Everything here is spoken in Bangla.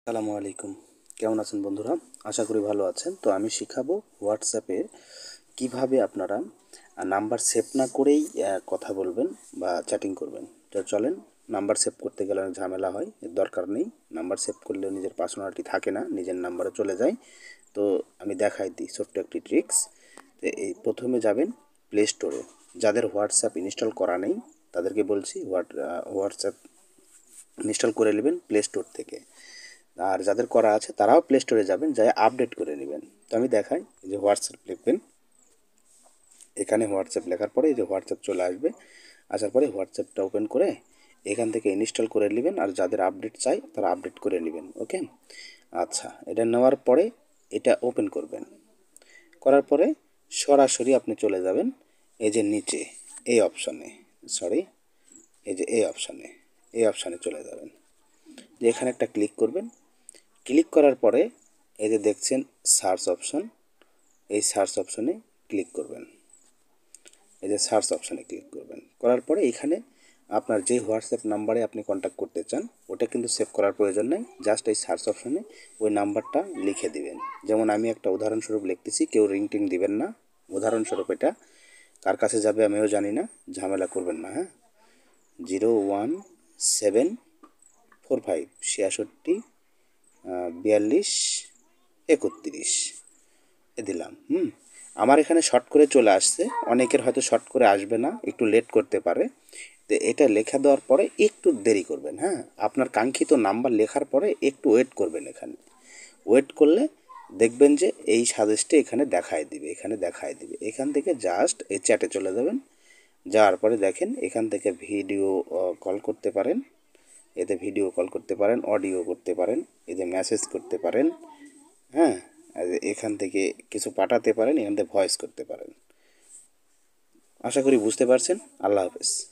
আসসালামু আলাইকুম। কেমন আছেন বন্ধুরা? আশা করি ভালো আছেন। তো আমি শিখাবো হোয়াটসঅ্যাপে কিভাবে আপনারা নাম্বার সেভ না করেই কথা বলবেন বা চ্যাটিং করবেন। তো চলেন, নাম্বার সেভ করতে গেলে অনেক ঝামেলা হয়, এর দরকার নেই। নাম্বার সেভ করলেও নিজের পার্সোনালিটি থাকে না, নিজের নাম্বারে চলে যায়। তো আমি দেখাই দিই ছোট্ট একটি ট্রিক্স। তো এই প্রথমে যাবেন প্লে স্টোরে। যাদের হোয়াটসঅ্যাপ ইনস্টল করা নেই তাদেরকে বলছি হোয়াটসঅ্যাপ ইনস্টল করে নেবেন প্লে স্টোর থেকে। আর যাদের করা আছে তারাও প্লে স্টোরে যাবেন, যাই আপডেট করে নেবেন। তো আমি দেখাই, এই যে হোয়াটসঅ্যাপ লিখবেন, এখানে হোয়াটসঅ্যাপ লেখার পরে এই যে হোয়াটসঅ্যাপ চলে আসবে। আসার পরে হোয়াটসঅ্যাপটা ওপেন করে এখান থেকে ইনস্টল করে নেবেন, আর যাদের আপডেট চাই তারা আপডেট করে নেবেন। ওকে, আচ্ছা, এটা নেওয়ার পরে এটা ওপেন করবেন। করার পরে সরাসরি আপনি চলে যাবেন এই যে নিচে এই অপশানে, সরি, এই যে এই অপশানে চলে যাবেন। যে এখানে একটা ক্লিক করবেন। ক্লিক করার পরে এই যে দেখছেন সার্চ অপশন, এই সার্চ অপশনে ক্লিক করবেন। এই যে সার্চ অপশনে ক্লিক করবেন, করার পরে এখানে আপনার যে হোয়াটসঅ্যাপ নাম্বারে আপনি কন্ট্যাক্ট করতে চান ওটা কিন্তু সেভ করার প্রয়োজন নেই। জাস্ট এই সার্চ অপশনে ওই নাম্বারটা লিখে দিবেন। যেমন আমি একটা উদাহরণস্বরূপ লিখতেছি, কেউ রিংটিং দিবেন না। উদাহরণস্বরূপ এটা কার কাছে যাবে আমিও জানি না, ঝামেলা করবেন না। হ্যাঁ, 01745 66 42 31 এ দিলাম। আমার এখানে শর্ট করে চলে আসছে, অনেকের হয়তো শর্ট করে আসবে না, একটু লেট করতে পারে। তো এটা লেখা দেওয়ার পরে একটু দেরি করবেন। হ্যাঁ, আপনার কাঙ্ক্ষিত নাম্বার লেখার পরে একটু ওয়েট করবেন। এখানে ওয়েট করলে দেখবেন যে এই সাজেস্টে এখানে দেখায় দিবে। এখান থেকে জাস্ট এই চ্যাটে চলে যাবেন। যাওয়ার পরে দেখেন এখান থেকে ভিডিও কল করতে পারেন, এতে ভিডিও কল করতে পারেন, অডিও করতে পারেন, এতে মেসেজ করতে পারেন। হ্যাঁ, আর এখান থেকে কিছু পাঠাতে পারেন, এখান থেকে ভয়েস করতে পারেন। আশা করি বুঝতে পারছেন। আল্লাহ হাফেজ।